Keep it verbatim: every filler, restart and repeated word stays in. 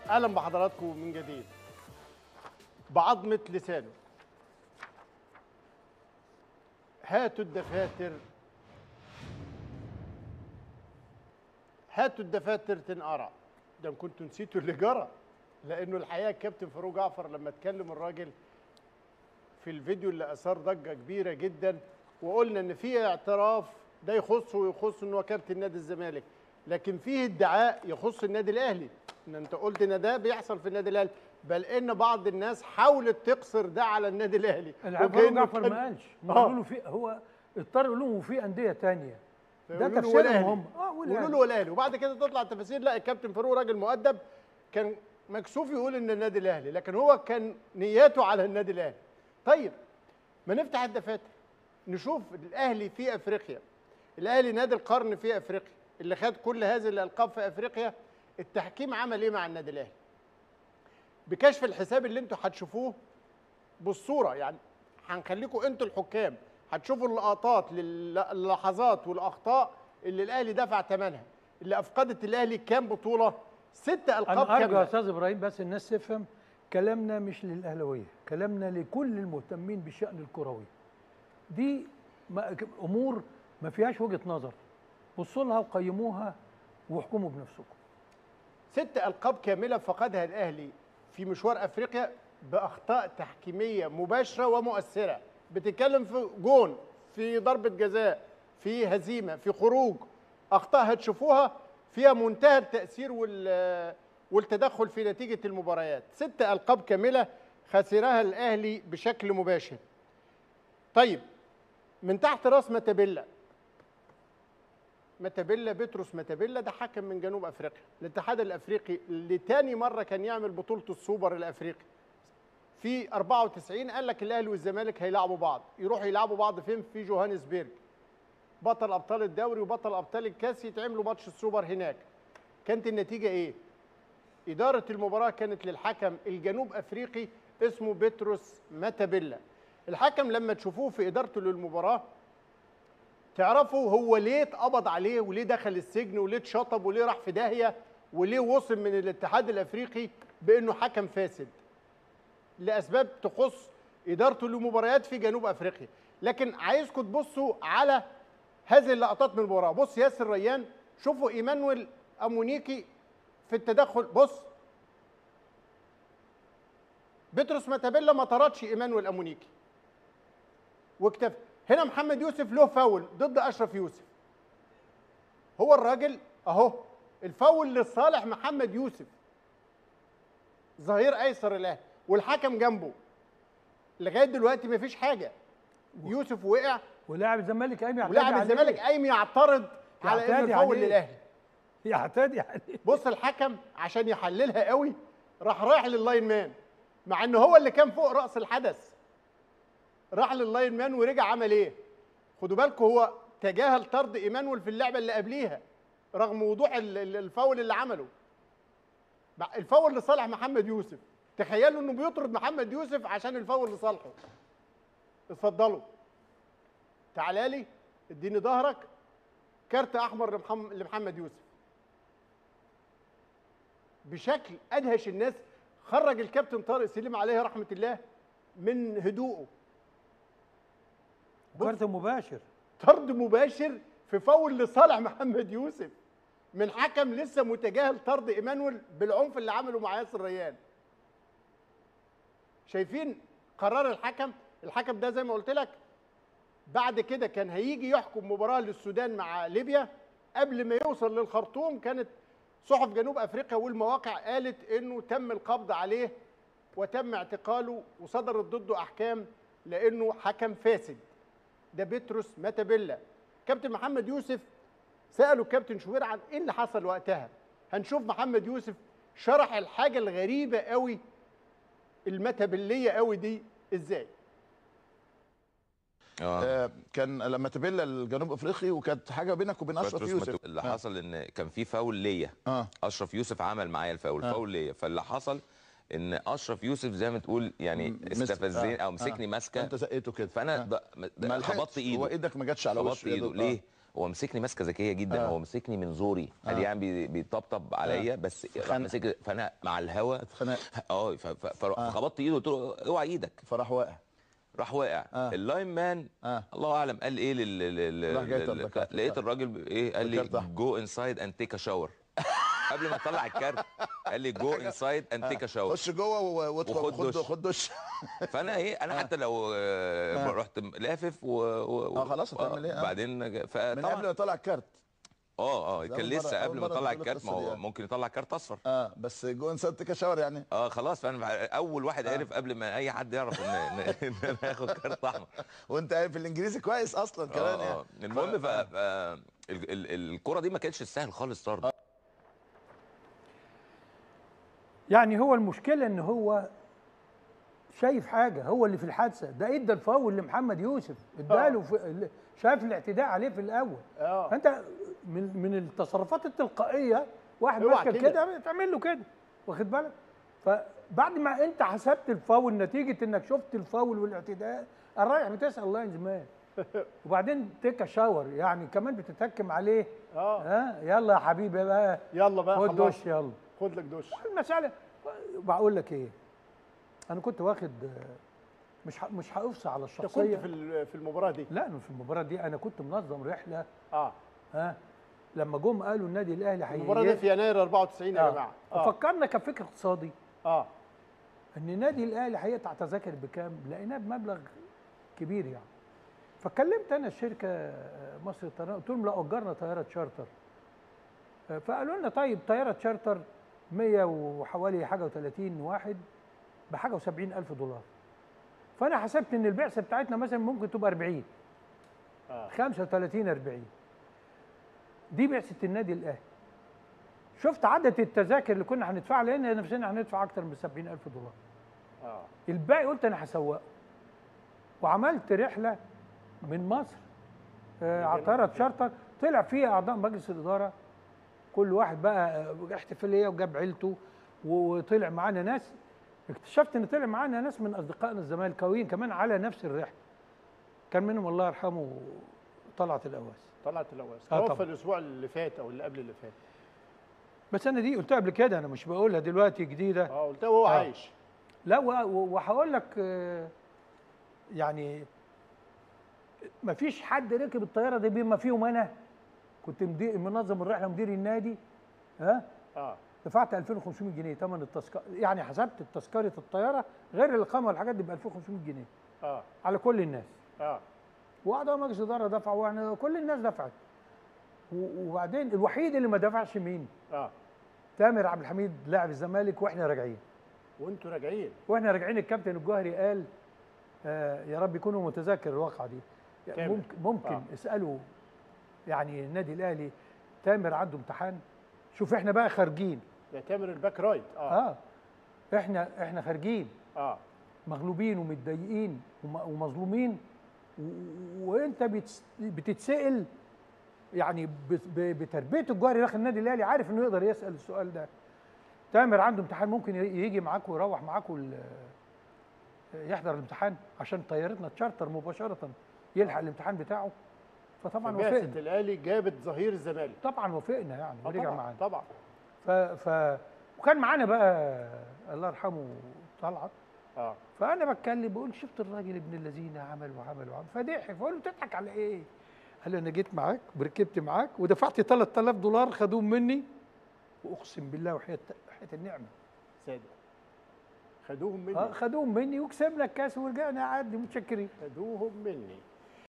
اهلا بحضراتكم من جديد. بعظمه لسانه. هاتوا الدفاتر هاتوا الدفاتر تنقرا. ده كنتوا نسيتوا اللي جرى، لانه الحقيقه الكابتن فاروق جعفر لما اتكلم الراجل في الفيديو اللي اثار ضجه كبيره جدا، وقلنا ان في اعتراف ده يخصه ويخص ان هو كابتن نادي الزمالك، لكن فيه ادعاء يخص النادي الاهلي، ان انت قلت ان ده بيحصل في النادي الاهلي، بل ان بعض الناس حاولت تقصر ده على النادي الاهلي. فاروق جعفر ما قالش، قالوا له في هو اضطر يقول لهم وفي انديه ثانيه، ده تفسيرهم هم. اه قولوا له والاهلي، وبعد كده تطلع تفاسير لا الكابتن فاروق راجل مؤدب كان مكسوف يقول ان النادي الاهلي، لكن هو كان نياته على النادي الاهلي. طيب ما نفتح الدفاتر نشوف الاهلي في افريقيا، الاهلي نادي القرن في افريقيا اللي خد كل هذه الالقاب في افريقيا، التحكيم عمل ايه مع النادي الاهلي؟ بكشف الحساب اللي انتوا هتشوفوه بالصوره، يعني هنخليكم انتوا الحكام، هتشوفوا اللقطات للحظات والاخطاء اللي الاهلي دفع ثمنها، اللي افقدت الاهلي كام بطوله؟ ست القاب كامله. انا ارجو يا استاذ ابراهيم بس الناس تفهم كلامنا مش للاهلاويه، كلامنا لكل المهتمين بالشان الكروي. دي امور ما فيهاش وجهه نظر، بصوا لها وقيموها واحكموا بنفسكم. ست القاب كامله فقدها الاهلي في مشوار افريقيا باخطاء تحكيميه مباشره ومؤثره، بتتكلم في جون، في ضربه جزاء، في هزيمه، في خروج، اخطاء هتشوفوها فيها منتهى التاثير والتدخل في نتيجه المباريات. ست القاب كامله خسرها الاهلي بشكل مباشر. طيب من تحت راس ماتابيلا، ماتابيلا بطرس ماتابيلا ده حكم من جنوب افريقيا، الاتحاد الافريقي اللي تاني مره كان يعمل بطوله السوبر الافريقي في أربعة وتسعين، قال لك الاهلي والزمالك هيلعبوا بعض، يروحوا يلعبوا بعض فين؟ في جوهانسبرج، بطل ابطال الدوري وبطل ابطال الكاس يتعملوا ماتش السوبر هناك. كانت النتيجه ايه؟ اداره المباراه كانت للحكم الجنوب افريقي اسمه بطرس ماتابيلا. الحكم لما تشوفوه في ادارته للمباراه تعرفوا هو ليه اتقبض عليه وليه دخل السجن وليه اتشطب وليه راح في داهيه وليه وصل من الاتحاد الافريقي بانه حكم فاسد، لاسباب تخص ادارته للمباريات في جنوب افريقيا. لكن عايزكم تبصوا على هذه اللقطات من المباراه. بص ياسر ريان، شوفوا ايمانويل امونيكي في التدخل، بص بطرس ماتابيلا ما طردش ايمانويل امونيكي واكتفى. هنا محمد يوسف له فاول ضد اشرف يوسف، هو الراجل اهو الفاول لصالح محمد يوسف ظهير ايسر الاهلي، والحكم جنبه لغايه دلوقتي مفيش حاجه. يوسف وقع ولاعب الزمالك قايم يعتدي ولاعب الزمالك قايم يعترض على انه الفاول للاهلي، يعتدي عليه. بص الحكم عشان يحللها قوي راح رايح لللاين مان، مع انه هو اللي كان فوق راس الحدث، راح لللاين مان ورجع عمل ايه؟ خدوا بالكم هو تجاهل طرد ايمانويل في اللعبه اللي قبليها رغم وضوح الفاول اللي عمله. الفاول لصالح محمد يوسف، تخيلوا انه بيطرد محمد يوسف عشان الفاول لصالحه. اتفضلوا تعالى لي اديني ظهرك، كارت احمر لمحمد يوسف بشكل ادهش الناس. خرج الكابتن طارق سليم عليه رحمه الله من هدوءه. طرد مباشر، طرد مباشر في فاول لصالح محمد يوسف من حكم لسه متجاهل طرد ايمانويل بالعنف اللي عمله مع ياسر ريان. شايفين قرار الحكم؟ الحكم ده زي ما قلت لك بعد كده كان هيجي يحكم مباراه للسودان مع ليبيا، قبل ما يوصل للخرطوم كانت صحف جنوب افريقيا والمواقع قالت انه تم القبض عليه وتم اعتقاله وصدرت ضده احكام لانه حكم فاسد. ده بطرس ماتابيلا. كابتن محمد يوسف سالوا الكابتن شوبير عن ايه اللي حصل وقتها. هنشوف محمد يوسف شرح الحاجه الغريبه قوي الماتابيليه قوي دي ازاي. آه. كان لما تبيلا الجنوب افريقي وكانت حاجه بينك وبين اشرف يوسف. اللي آه. حصل ان كان في فاول ليا. آه. اشرف يوسف عمل معايا الفاول، آه. فاول ليا، فاللي حصل ان اشرف يوسف زي ما تقول يعني استفزني آه. او مسكني آه. ماسكه، انت زقيته كده، فانا آه. خبطت ايده. هو ايدك ما جاتش على وشه ايده. ليه؟ هو مسكني ماسكه ذكيه جدا. آه. هو مسكني من زوري، قال لي يعني بي- بيطبطب عليا، بس راح مسك، فانا مع الهوا اه ف- ف- فخبطت ايده قلت له اوعى ايدك، فراح واقع. راح واقع. آه. اللاين مان آه. الله اعلم قال ايه لل لل- راح جاي لل- طردك. لقيت الراجل ايه، قال لي بالكارت. جو انسايد اند تيك ا شاور. قبل ما اطلع الكارت قال لي جو انسايد اند تيك ا شاور، خش جوه وادخل وخد دش. خد دش. فانا ايه، انا حتى لو آه. رحت لافف و, و... اه خلاص هتعمل ايه؟ بعدين من فطبعا قبل ما يطلع الكارت. اه اه كان لسه قبل ما يطلع الكارت، ما هو يعني. ممكن يطلع كارت اصفر. اه بس جو انسان تيك شاور يعني. اه خلاص، فانا اول واحد عرف آه. قبل ما اي حد يعرف ان ان انا هاخد كارت احمر. وانت في الانجليزي كويس اصلا كمان آه. يعني. المهم ف... ف... الكرة دي ما كانتش سهل خالص طرد. آه. يعني هو المشكله ان هو شايف حاجه، هو اللي في الحادثه ده ادى الفاول لمحمد يوسف، اداله في... شاف الاعتداء عليه في الاول. اه فانت من من التصرفات التلقائيه واحد ماسك كده تعمل له كده، واخد بالك؟ فبعد ما انت حسبت الفاول نتيجه انك شفت الفاول والاعتداء، الرايح بتسال الله زمان. وبعدين تيكا شاور يعني كمان بتتهكم عليه. اه ها يلا يا حبيبي بقى، يلا بقى خد دش، يلا خد لك دش. المساله بقول لك ايه، انا كنت واخد مش مش هقفص على الشخصيه. كنت في في المباراه دي؟ لا في المباراه دي انا كنت منظم رحله. اه ها لما جم قالوا النادي الاهلي هي المباراه دي في يناير أربعة وتسعين يا آه. جماعه. آه. فكرنا كفكر اقتصادي اه ان النادي الاهلي هيقطع تذاكر بكام، لقيناه بمبلغ كبير يعني. فكلمت انا الشركه مصر الطيران، قلت لهم لا اجرنا طياره تشارتر. فقالوا لنا طيب طياره تشارتر مية وحوالي حاجه وثلاثين واحد بحاجه وسبعين ألف دولار. فانا حسبت ان البعثه بتاعتنا مثلا ممكن تبقى أربعين آه. خمسة وثلاثين أربعين. دي بعثه النادي الاهلي. شفت عدد التذاكر اللي كنا هندفعها، لان نفسنا هندفع اكتر من سبعين ألف دولار. اه الباقي قلت انا هسوقه، وعملت رحله من مصر آه على طياره تشارتر، طلع فيها اعضاء مجلس الاداره كل واحد بقى احتفاليه وجاب عيلته، وطلع معانا ناس. اكتشفت ان طلع معانا ناس من اصدقائنا الزمالكاويين كمان على نفس الرحله. كان منهم الله يرحمه طلعت الاواس. طلعت الاواس آه توفى الاسبوع اللي فات او اللي قبل اللي فات. بس انا دي قلتها قبل كده، انا مش بقولها دلوقتي جديده. اه قلتها وهو آه. عايش. لا وهقول لك آه يعني ما فيش حد ركب الطياره دي بما فيهم انا. كنت مدير منظم الرحله، مدير النادي. ها اه دفعت ألفين وخمسمائة جنيه ثمن التذكره، يعني حسبت تذكره الطياره غير الاقامه والحاجات دي ب ألفين وخمسمائة جنيه. اه على كل الناس. اه واعضاء مجلس الاداره دفعوا، يعني كل الناس دفعت. وبعدين الوحيد اللي ما دفعش مين؟ اه تامر عبد الحميد لاعب الزمالك. واحنا راجعين وانتوا راجعين واحنا راجعين الكابتن الجوهري قال آه يا رب يكونوا متذكر الواقعه دي. تامر. ممكن ممكن آه. اسالوا يعني النادي الاهلي تامر عنده امتحان. شوف احنا بقى خارجين. يا تامر الباك رايت. اه اه احنا احنا خارجين اه مغلوبين ومتضايقين ومظلومين، وانت بتتسال يعني بتربيه الجوهري داخل النادي الاهلي، عارف انه يقدر يسال السؤال ده. تامر عنده امتحان، ممكن يجي معاكم ويروح معاكم يحضر الامتحان عشان طيارتنا تشارتر مباشره يلحق الامتحان بتاعه. فطبعا وافقنا. بعثة الاهلي جابت ظهير الزمالك. طبعا وافقنا يعني ورجع معانا طبعا. ف... ف وكان معانا بقى الله يرحمه طلعت. اه فانا بتكلم بقول شفت الراجل ابن الذين عمل وعمل وعمل، فضحك. فقول له بتضحك على ايه؟ قال لي انا جيت معاك وركبت معاك ودفعت ثلاثة آلاف دولار خدوهم مني، واقسم بالله وحياه وحياه النعمه صادق خدوهم مني. اه خدوهم مني وكسبنا الكاس ورجعنا عادي متشكرين. خدوهم مني.